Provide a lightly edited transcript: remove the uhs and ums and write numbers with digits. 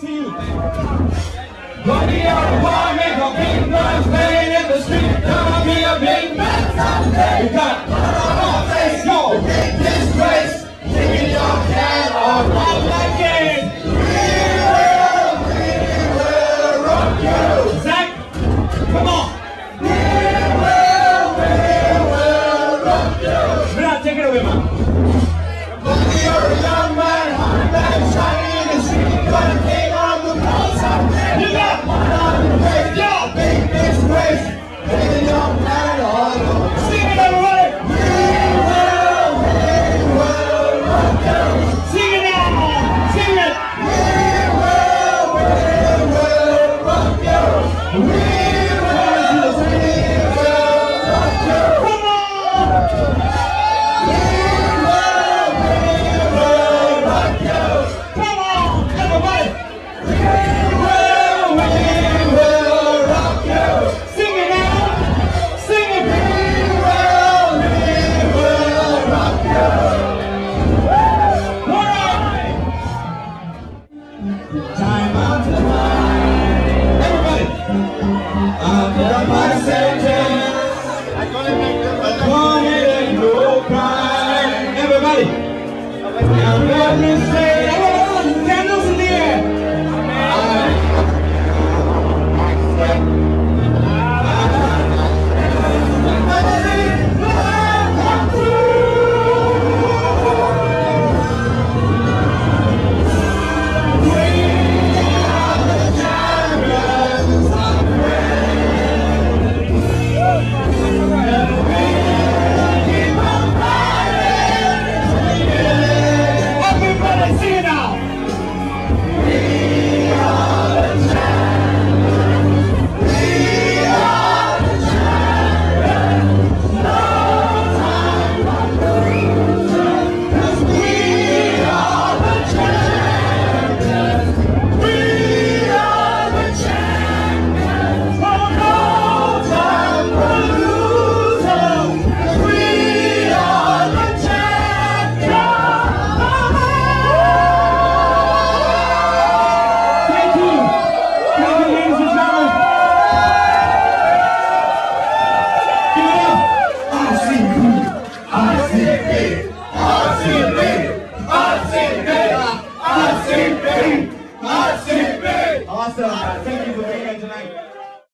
to you. Gonna be on the bar, make a big noise, playing in the street. Gonna be a big man someday. You got let's go. The big disgrace, taking your can on all that game. We will rock you. Zach, come on. We will rock you. Brad, take it away, man. You're a young man, hot man, shining in the street. Gonna take on the ball someday. You got one on the way. Yo, big disgrace, taking your can on all that. Sing it, everybody. Sing it now! Sing it! We will rock you! We will rock you! Come on! We will rock you! Come on, everybody! We will rock you! Sing it now! Sing it! We will rock you! Time after time, everybody. After my sentence, I'm gonna make no crime. Everybody, now let me say, everyone, candles in the air. Give it up! RCB!